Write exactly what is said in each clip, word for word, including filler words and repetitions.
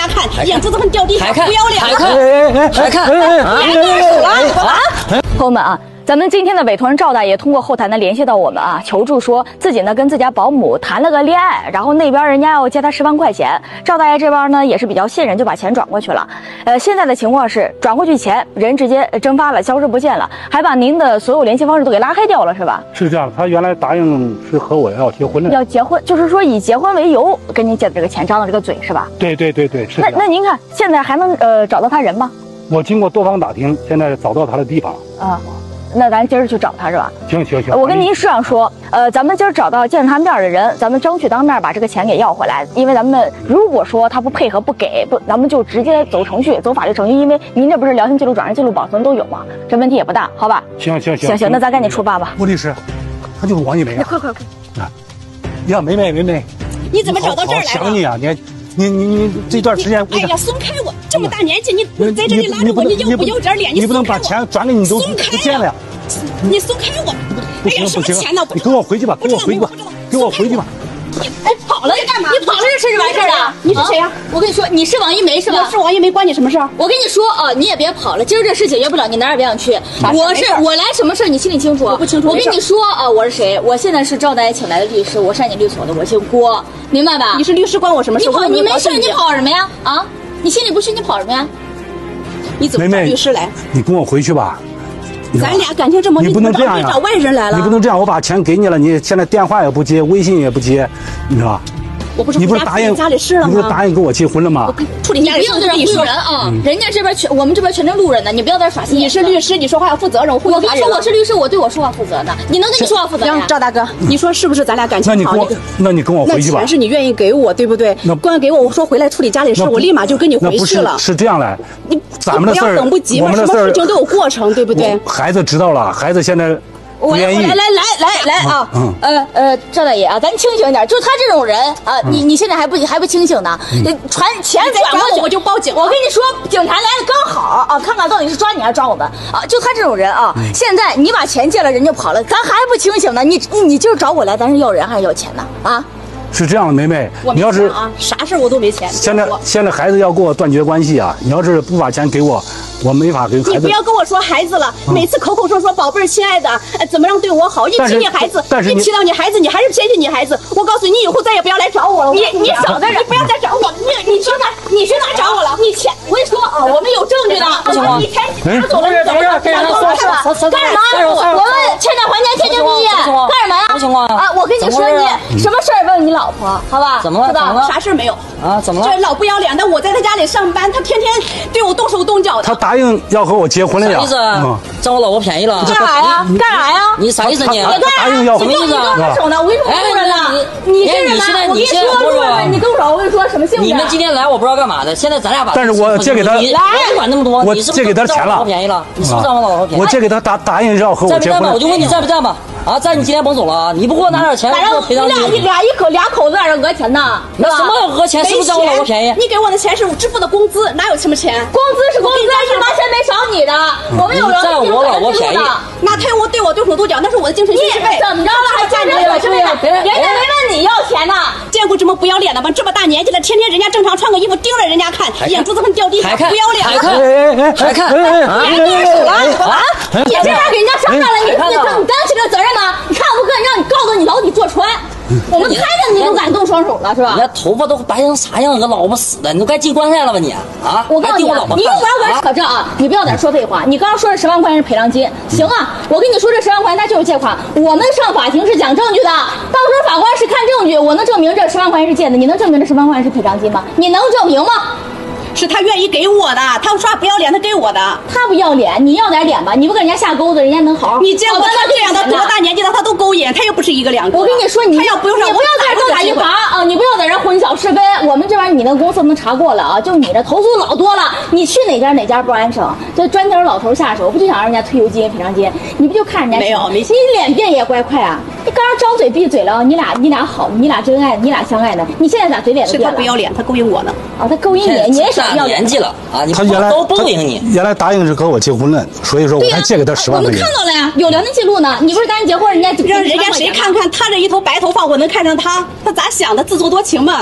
家看，眼珠子很掉地上， 不要脸了！ 还看，还看， 别动手了啊！ 朋友们啊。 咱们今天的委托人赵大爷通过后台呢联系到我们啊，求助说自己呢跟自家保姆谈了个恋爱，然后那边人家要借他十万块钱，赵大爷这边呢也是比较信任，就把钱转过去了。呃，现在的情况是转过去钱人直接蒸发了，消失不见了，还把您的所有联系方式都给拉黑掉了，是吧？ 是这样，他原来答应是和我要结婚的， 要结婚，就是说以结婚为由跟您借的这个钱，张了这个嘴是吧？ 对对对对，是。 那那您看现在还能呃找到他人吗？ 我经过多方打听，现在找到他的地方啊。 那咱今儿去找他是吧？ 行行行， 我跟您是这样说，呃，咱们今儿找到见着他面的人，咱们争取当面把这个钱给要回来。因为咱们如果说他不配合不给，不，咱们就直接走程序，走法律程序。因为您这不是聊天记录、转让记录保存都有吗？这问题也不大，好吧？ 行行行行行，那咱赶紧出发吧。 吴律师，他就是王一梅啊！ 你快快快！ 啊，呀，梅梅梅梅， 你怎么找到这儿来了？ 想你啊，你你你你这段时间， 哎呀，松开我！这么大年纪，你你在这里拉着我，你要不要点脸？ 你不能把钱转给你都不见了呀！ 你松开我！ 不行不行，你跟我回去吧，跟我回去吧，跟我回去吧。 哎，跑了干嘛？ 你跑了这事就完事了？ 你是谁呀？ 我跟你说，你是王一梅是吧？ 我是王一梅，关你什么事？ 我跟你说啊，你也别跑了，今儿这事解决不了，你哪儿也别想去。我是我来什么事你心里清楚？ 我不清楚。 我跟你说啊，我是谁？我现在是赵大爷请来的律师，我山检律所的，我姓郭，明白吧？ 你是律师，关我什么事？ 你跑，你没事，你跑什么呀？啊，你心里不虚，你跑什么呀？ 你怎么找律师来？ 你跟我回去吧。 咱俩感情这么， 你不能这样呀！ 找外人来了， 你不能这样，我把钱给你了，你现在电话也不接，微信也不接，你知道吧？ 我不是你不是答应家里事了吗？ 你不是答应跟我结婚了吗？ 处理你不要在这忽悠人啊！人家这边全我们这边全程路人呢，你不要在这耍心眼。 你是律师，你说话要负责任。 我跟你说，我是律师，我对我说话负责的。你能对你说话负责任？ 赵大哥，你说是不是咱俩感情好？ 那你跟我，那你跟我回去吧。 那钱是你愿意给我，对不对？ 那光给我，我说回来处理家里事，我立马就跟你回去了。 是这样的， 你咱们的事儿， 等不及嘛，什么事情都有过程，对不对？ 孩子知道了，孩子现在。 我来来来来来啊， 嗯、 呃呃，赵大爷啊，咱清醒点，就他这种人啊，嗯、你你现在还不还不清醒呢？嗯、传钱转过去我就报警。 我跟你说，警察来了刚好啊，看看到底是抓你还是抓我们啊？就他这种人啊，嗯、现在你把钱借了，人就跑了，咱还不清醒呢？你你你今儿找我来，咱是要人还是要钱呢？啊？ 是这样的，梅梅，你要是啊，啥事我都没钱。 现在现在孩子要跟我断绝关系啊！你要是不把钱给我，我没法跟孩子。 你不要跟我说孩子了，每次口口声说宝贝儿、亲爱的，怎么样对我好？一提你孩子，一提到你孩子，你还是偏心你孩子。我告诉你，你以后再也不要来找我了。 你你少在这， 你不要再找我了。你你去哪？你去哪找我了？ 你钱，我跟你说啊，我们有证据的。你钱拿走了， 怎么着？干什么？ 干什么？我们欠债还钱，天经地义。干什么呀？ 什么情况啊？我跟你说，你什么事儿问你老婆，好吧？ 怎么了？怎么了？ 啥事没有啊？怎么了？ 这老不要脸的，我在他家里上班，他天天对我动手动脚的。 他答应要和我结婚了呀？ 啥意思？ 嗯、 占我老婆便宜了？ 干啥呀？干啥呀？ 你啥意思你？ 他答应要什么意思啊？ 动手呢？我跟你说路人了，你这人呢？我跟你说路人，你动手，我跟你说什么性质？ 你们今天来我不知道干嘛的，现在咱俩把。 但是我借给他， 来，不管那么多， 我借给他钱了， 老婆便宜了，你是不是占我老婆便宜？ 我借给他答答应要和我结婚。 我就问你占不占吧？啊，占你今天甭走了啊！你不给我拿点钱，我赔偿你。 俩俩一口俩口子在这讹钱呢？ 那什么讹钱？是不是占我老婆便宜？ 你给我的钱是我支付的工资，哪有什么钱？ 工资是工资，一毛钱没少你的。我们有人占我老婆便宜， 那他我对我动手动脚，那是我的精神损失费。 怎么着了？还占着我是不是？人家没问你要钱呢。 见过这么不要脸的吗？这么大年纪了，天天人家正常穿个衣服盯着人家看，眼珠子很掉地上，不要脸了。还看？还看？ 你动手了啊！你这样给人家伤害了，你你你担起这个责任吗？你看不看？让你告诉你牢底坐穿。我们拍着你都敢动双手了是吧？ 你那头发都白成啥样？个老婆死的，你都该进棺材了吧你？啊！ 我告诉你，你用不着跟扯这啊！你不要在这说废话。你刚刚说这十万块钱是赔偿金，行啊！我跟你说这十万块钱它就是借款，我们上法庭是讲证据的，到时候法官是看证据，我能证明这十万块钱是借的，你能证明这十万块钱是赔偿金吗？你能证明吗？ 是他愿意给我的，他说不要脸，他给我的。 他不要脸，你要点脸吧？你不给人家下钩子，人家能好好？ 你见过他这样的多大年纪了，他都勾引，他又不是一个两个。 我跟你说，你他要不用让你不要在这打一罚啊！你不要在这混淆是非。我们这边你那公司能查过了啊，就你这投诉老多了。你去哪家哪家不安生？这专挑老头下手，不就想让人家退休金、赔偿金？你不就看人家没有没？ 你脸变也怪快啊！你刚刚张嘴闭嘴了，你俩你俩好，你俩真爱，你俩相爱的，你现在咋嘴脸都变了？ 是他不要脸，他勾引我呢。 啊，他勾引你，你也想要年纪了。啊，你他原来都勾引你， 原来答应是和我结婚了，所以说我才借给他十万块钱。 我们看到了呀，有聊天记录呢。你不是答应结婚，人家让人家谁看看他这一头白头发，我能看上他？他咋想的？自作多情嘛。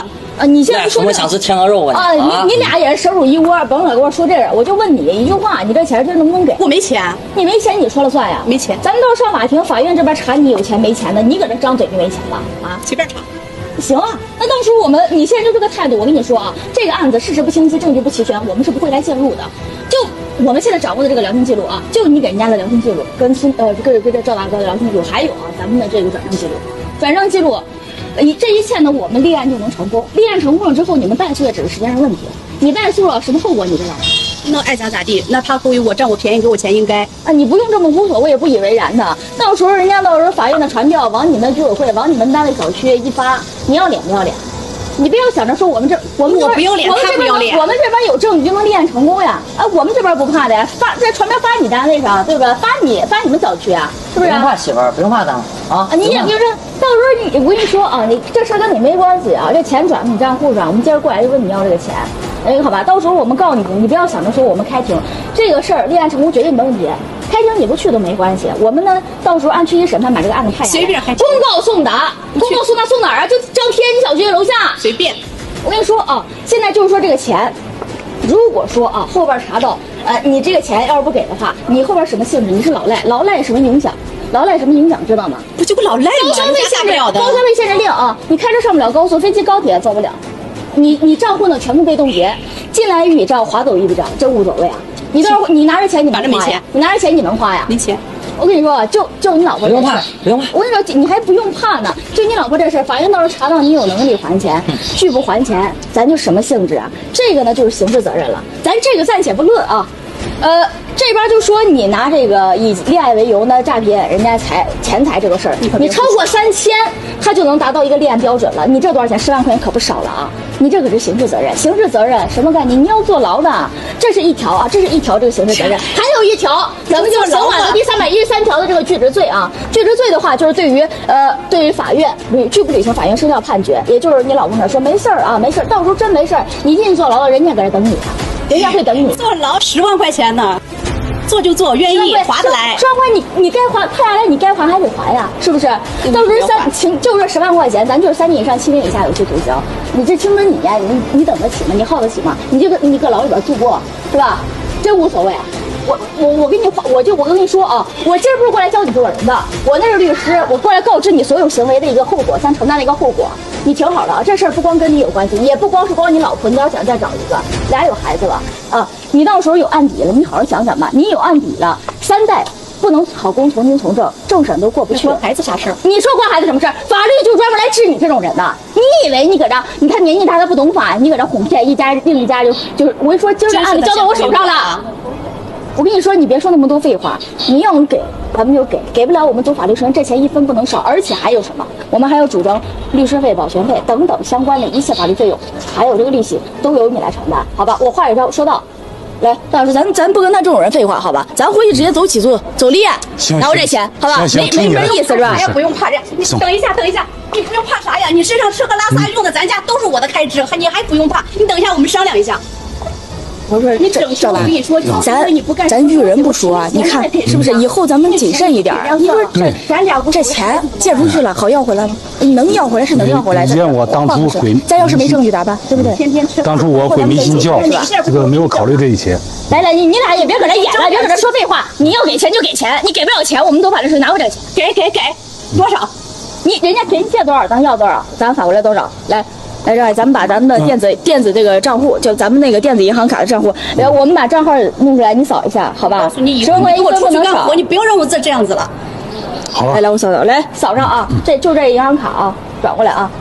啊，你现在说什么想吃天鹅肉啊？ 啊，你你俩也是手入一窝，甭老跟我说这个，我就问你一句话，你这钱这能不能给？ 我没钱， 你没钱你说了算呀？ 没钱， 咱们到时候上法庭，法院这边查你有钱没钱的，你搁这张嘴就没钱了啊？ 随便查。 行啊，那到时候我们你现在就这个态度，我跟你说啊，这个案子事实不清晰，证据不齐全，我们是不会来介入的。就我们现在掌握的这个聊天记录啊，就你给人家的聊天记录，跟孙呃跟跟这赵大哥的聊天记录，还有啊咱们的这个转账记录，转账记录，呃这一切呢，我们立案就能成功。立案成功了之后，你们败诉也只是时间上问题。你败诉了，什么后果你知道吗？ 那爱咋咋地，那他故意我占我便宜，给我钱应该啊，你不用这么无所谓、不以为然的。到时候人家到时候法院的传票往你们居委会、往你们单位小区一发，你要脸不要脸？你不要想着说我们这我们我不要脸， 我们这边他不要脸， 我们这边有证据就能立案成功呀！啊，我们这边不怕的呀，发这传票发你单位上，对吧？发你发你们小区啊，是不是？ 不用怕媳妇儿，不用怕咱啊。 啊，你也就是到时候你我跟你说啊，你这事儿跟你没关系啊，这钱转你账户上，我们今儿过来就问你要这个钱。哎，好吧，到时候我们告你，你不要想着说我们开庭，这个事儿立案成功绝对没问题。开庭你不去都没关系，我们呢到时候按区级审判把这个案子判下来， 随便还公告送达，公告送达送哪儿啊？就张天一小区楼下， 随便。 我跟你说啊，现在就是说这个钱，如果说啊后边查到，呃，你这个钱要是不给的话，你后边什么性质？你是老赖，老赖什么影响？劳赖什么影响知道吗？ 不就个老赖吗？ 高消费限制， 的高消费限制令啊！你开车上不了高速，飞机高铁走不了，你你账户呢全部被冻结，进来一笔账，划走一笔账，这无所谓啊。你到时候你拿着钱你能花呀？你拿着钱你能花呀？ 没钱。 我跟你说，就就你老婆这事儿， 不用怕， 我跟你说，你还不用怕呢。就你老婆这事儿，法院到时候查到你有能力还钱，拒不还钱，咱就什么性质啊？这个呢就是刑事责任了。咱这个暂且不论啊。呃，这边就说你拿这个以恋爱为由呢诈骗人家财钱财这个事儿，你超过三千，他就能达到一个立案标准了。你这多少钱？十万块钱可不少了啊！你这可是刑事责任，刑事责任什么概念？你要坐牢的，这是一条啊，这是一条这个刑事责任，还有一条，咱们就刑法的第三百一十三条的这个拒执罪啊。拒执罪的话，就是对于呃对于法院履拒不履行法院生效判决，也就是你老公那说没事儿啊，没事儿，到时候真没事儿，你进去坐牢了，人家搁这等你呢。人家会等你。 坐牢十万块钱呢，做就做，愿意划得来。 十万块你你该还判下来，你该还还得还呀，是不是？到时候三情就这十万块钱，咱就是三年以上七年以下有期徒刑。你这青春你呀，你你等得起吗？你耗得起吗？你这个你搁牢里边住过是吧？真无所谓啊。我我我跟你我就我跟你说啊，我今儿不是过来教你做人的，我那是律师，我过来告知你所有行为的一个后果，咱承担的一个后果。你挺好的啊，这事儿不光跟你有关系，也不光是光你老婆，你要想再找一个，俩有孩子了啊，你到时候有案底了，你好好想想吧，你有案底了，三代不能考公从轻从政，政审都过不去。 关孩子啥事儿？ 你说关孩子什么事儿？法律就专门来治你这种人的。你以为你搁这，你看年纪大他不懂法，你搁这哄骗一家另一家就就是我跟你说，今儿这案子交到我手上了。我跟你说，你别说那么多废话，你要能给，咱们就给，给不了我们走法律程序，这钱一分不能少，而且还有什么？我们还要主张律师费、保全费等等相关的一切法律费用，还有这个利息都由你来承担，好吧？我话也说说到，来，大老师，咱咱不跟他这种人废话，好吧？咱回去直接走起诉、走立案，拿我这钱，好吧？没没什么意思是吧？ 哎呀，不用怕这，你等一下，等一下，你不用怕啥呀？你身上吃喝拉撒用的，咱家都是我的开支，还你还不用怕，你等一下，我们商量一下。 我说你整小兰， 我跟你说， 咱咱遇人不说啊，你看是不是？以后咱们谨慎一点。你说这咱俩这钱借出去了，好要回来吗？能要回来是能要回来的。 你见我当初毁， 咱要是没证据咋办？对不对？ 天天吃。 当初我毁迷心窍，这个没有考虑这一切。 来来，你你俩也别搁这演了，别搁这说废话。你要给钱就给钱，你给不了钱，我们走法律程序拿回这个钱。 给给给，多少？ 你人家给你借多少，咱要多少，咱返回来多少。来。来，这咱们把咱们的电子、嗯、电子这个账户，就咱们那个电子银行卡的账户，然后我们把账号弄出来，你扫一下，好吧？ 告诉你，以后你给我出去干活，你不要让我再这样子了。 好了， 来来，我扫扫，来扫上啊，这就这银行卡啊，转过来啊。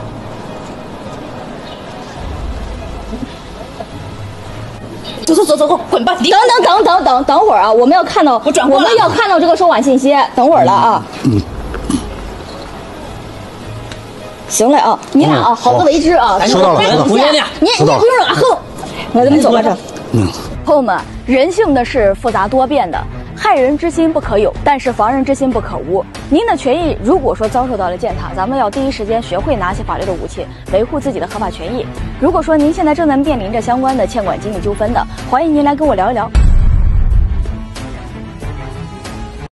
走走走走，滚吧！ 等等等等等等会儿啊，我们要看到， 我转过我们要看到这个收款信息，等会儿了啊。嗯。行了啊，你俩啊，好自为之啊。 收到了， 不用的， 你你不用软横，来，咱们走吧，这。 嗯，朋友们，人性的是复杂多变的，害人之心不可有，但是防人之心不可无。您的权益如果说遭受到了践踏，咱们要第一时间学会拿起法律的武器，维护自己的合法权益。如果说您现在正在面临着相关的欠管经济纠纷的，欢迎您来跟我聊一聊。